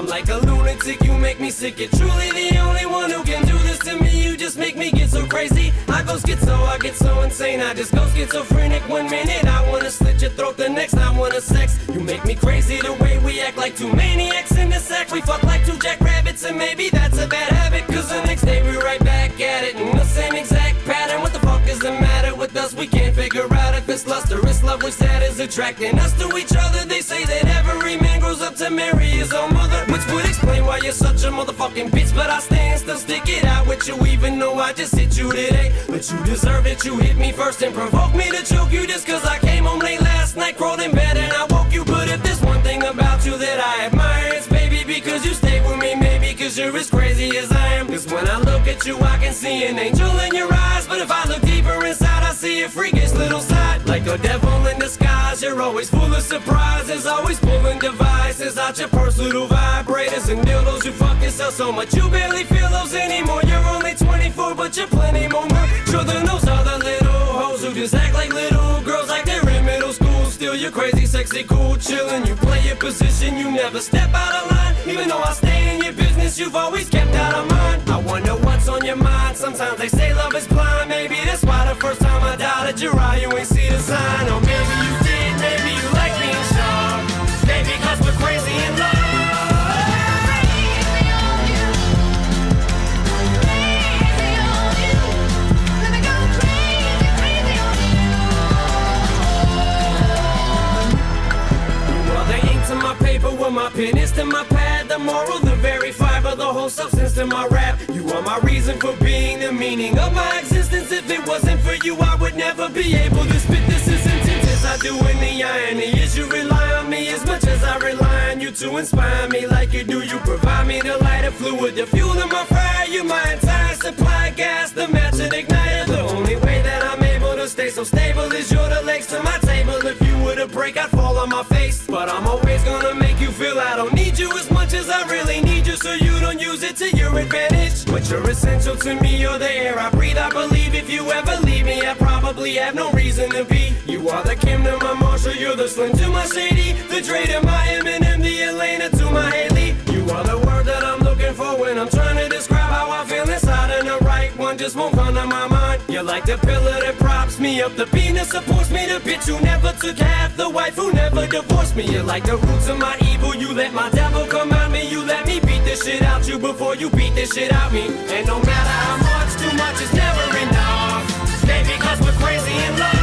like a lunatic, you make me sick. You're truly the only one who can do this to me. You just make me get so crazy. I go schizo, I get so insane. I just go schizophrenic 1 minute. I wanna slit your throat, the next I wanna sex. You make me crazy the way we act like two maniacs in the sack. We fuck like two jackrabbits, and maybe that's a bad habit, cause the next day we're right back at it in the same exact pattern. What the fuck is the matter with us? We can't figure out if it's lust or it's love, which that is attracting us to each other. They say that every man grows up to marry his own mother, which would explain why you're such a motherfucking bitch. But I stand still, stick it out with you, even though I just hit you today. But you deserve it, you hit me first and provoked me to choke you just cause I came home late last night, crawled in bed and I woke you. But if there's one thing about you that I admire, it's baby because you stay with me, maybe cause you're as crazy as I am. Cause when I look at you I can see an angel in your eyes, but if I look deeper inside I see a freakish little side. Like a devil in disguise, you're always full of surprises, always pulling devices out your purse, little vibrators and dildos. You fuck yourself so much you barely feel those anymore. You're only 24 but you're plenty more mature than those other little hoes who just act like little girls like they're in middle school. Still you're crazy, sexy, cool, chillin'. You play your position, you never step out of line. Even though I stay in your business, you've always kept out of mine. I wonder what's on your mind. Sometimes they say love is blind. Maybe that's why the first time I doubted your eye, you ain't see the sign. Or maybe you did, maybe you like being sharp. Maybe cause we're crazy in love. My pen is to my pad, the moral, the very fiber, the whole substance to my rap. You are my reason for being, the meaning of my existence. If it wasn't for you, I would never be able to spit this as intense as I do. In the irony is you rely on me as much as I rely on you to inspire me like you do. You provide me the lighter fluid, the fuel in my fire. You my entire supply, gas, the match and igniter. The only way that I'm able to stay so stable is you're the legs to my table. If you were to break, I'd fall on my face, but I'm always gonna make you feel I don't need you as much as I really need you, so you don't use it to your advantage. But you're essential to me, you're the air I breathe. I believe if you ever leave me, I probably have no reason to be. You are the Kim to my Marshall, you're the Slim to my Shady, the Dre to my Eminem, the Elena to my Haley. You are the word that I'm looking for when I'm trying to describe how I feel inside, and the right one just won't come to my mind. You're like the pillar that props me up, the beam that supports me, the bitch who never took half, the wife who never divorced me. You're like the roots of my evil, you let my devil come out me, you let me beat the shit out you before you beat the shit out me. And no matter how much, too much is never enough. Maybe cause we're crazy in love.